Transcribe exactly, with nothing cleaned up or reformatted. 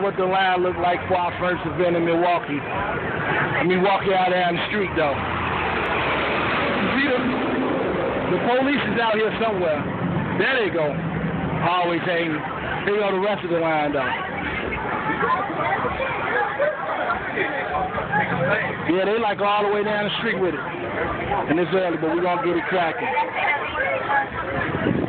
what the line looked like for our first event in Milwaukee. Milwaukee out there on the street, though. See the, the police is out here somewhere. There they go. Always hanging. Here go the rest of the line, though. Yeah, they like all the way down the street with it. And it's early, but we're going to get it cracking.